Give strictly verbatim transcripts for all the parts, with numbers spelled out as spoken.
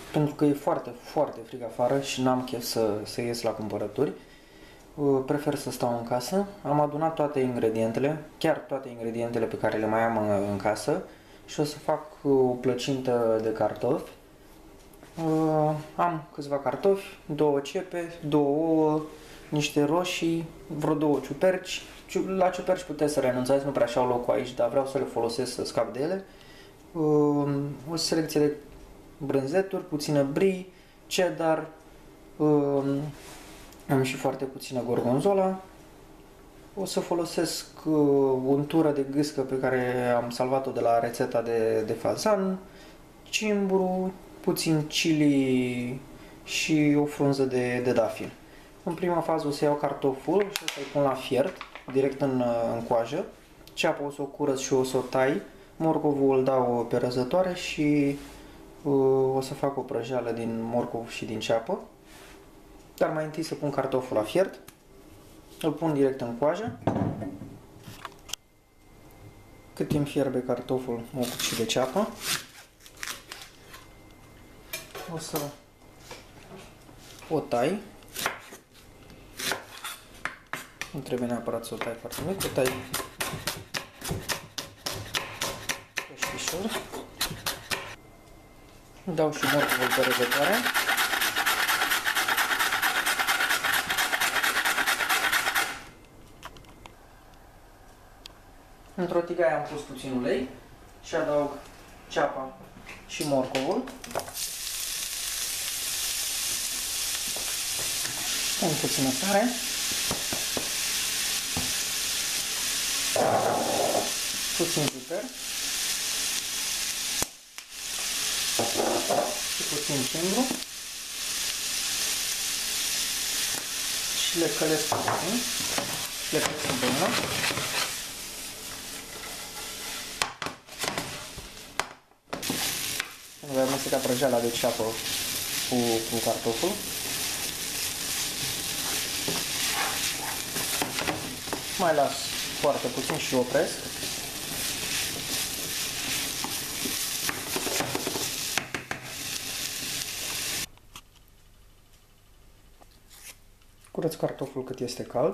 pentru că e foarte, foarte frig afară și n-am chef să, să ies la cumpărături. Prefer să stau în casă. Am adunat toate ingredientele, chiar toate ingredientele pe care le mai am în casă și o să fac o plăcintă de cartofi. Am câțiva cartofi, două cepe, două ouă, niște roșii, vreo două ciuperci. La ciuperci puteți să renunțați, nu prea și-au locul aici, dar vreau să le folosesc să scap de ele. O selecție de brânzeturi, puțină brie, cheddar, am și foarte puțină gorgonzola. O să folosesc untură de gâscă pe care am salvat-o de la rețeta de, de fazan, cimbru, puțin chili și o frunză de, de dafil. În prima fază o să iau cartoful și o să-i pun la fiert, direct în, în coajă. Ceapa o să o curăț și o să o tai. Morcovul îl dau pe răzătoare și uh, o să fac o prăjeală din morcov și din ceapă. Dar mai întâi să pun cartoful la fiert. Îl pun direct în coajă. Cât timp fierbe cartoful, mă ocup și de ceapă. O să o tai. Nu trebuie neapărat să o tai foarte mic, o tai peștișor. Dau și morcovul pe răbdătoare. Într-o tigaie am pus puțin ulei și adaug ceapa și morcovul. Pun puțină sare. Puțin piper. Și puțin cimbru. Și le călesc puțin. Le călesc împreună. Voi amesteca prăjeala de ceapă cu, cu cartoful. Mai las foarte puțin și opresc. Curăț cartoful cât este cald.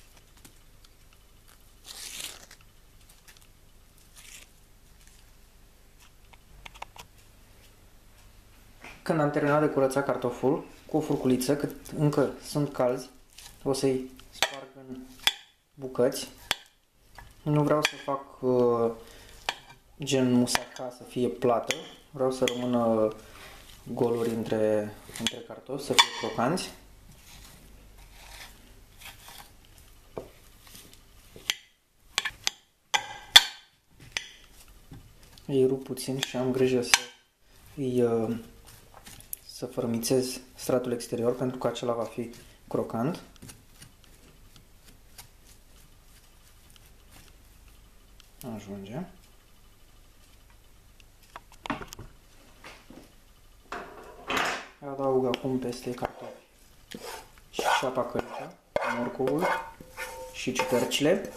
Când am terminat de curățat cartoful cu o furculiță, cât încă sunt calzi, o să-i sparg în bucăți. Nu vreau să fac uh, gen musaca, să fie plată. Vreau să rămână goluri între, între cartofi, să fie crocanți. Îi rup puțin și am grijă să îi uh, să fărâmițez stratul exterior pentru că acela va fi crocant. Ajunge. Adaug acum peste cartofi și șapa călită, morcovul și ciupercile.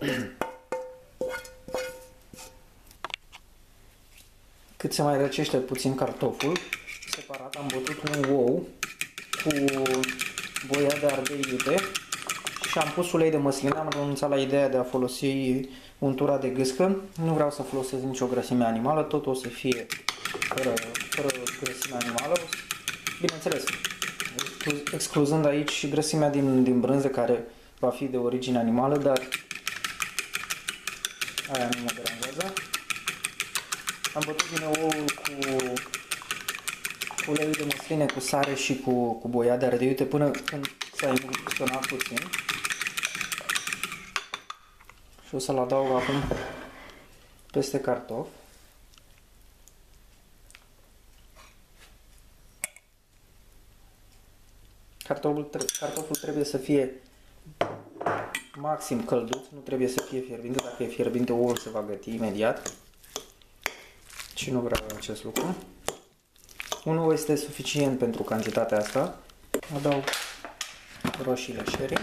Cât se mai răcește puțin cartoful, separat am bătut un ou cu boia de ardei iute și am pus ulei de măsline. Am renunțat la ideea de a folosi untura de gâscă. Nu vreau să folosesc nicio grăsime animală, tot o să fie fără, fără grăsime animală. Bineînțeles, excluzând aici grăsimea din, din brânză care va fi de origine animală, dar aia nu mă deranjează. Am bătut din nou oul cu uleiul de măsline, cu sare și cu, cu boia de ardei iute până când s-a emulsionat puțin. Și o să-l adaug acum peste cartof. Cartoful, cartoful trebuie să fie maxim călduț, nu trebuie să fie fierbinte. Dacă e fierbinte, oul se va găti imediat. Și nu vreau acest lucru. Un ou este suficient pentru cantitatea asta. Adaug roșiile sherry.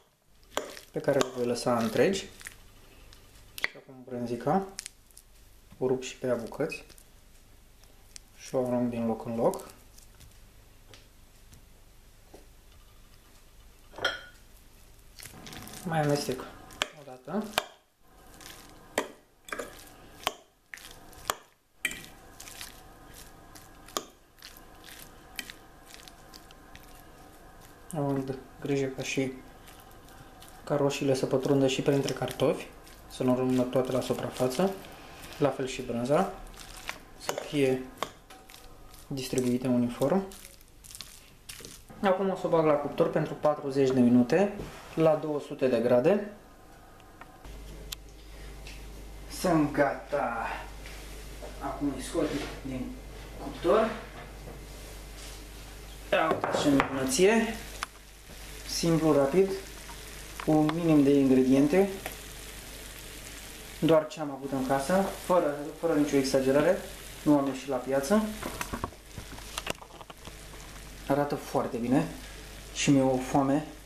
Pe care le voi lăsa întregi. Și acum brânzica. o rup și pe ea bucăți și o arunc din loc în loc. Mai amestec o dată. Având grijă ca și ca roșiile să pătrundă și printre cartofi, să nu rămână toate la suprafață, la fel și brânza, să fie distribuite uniform. Acum o să o bag la cuptor pentru patruzeci de minute la două sute de grade. Sunt gata. Acum îi scot din cuptor. Ia uitați ce minunăție. Simplu, rapid, cu un minim de ingrediente, doar ce am avut în casă, fără, fără nicio exagerare, nu am ieșit la piață. Arată foarte bine și mi-e o foame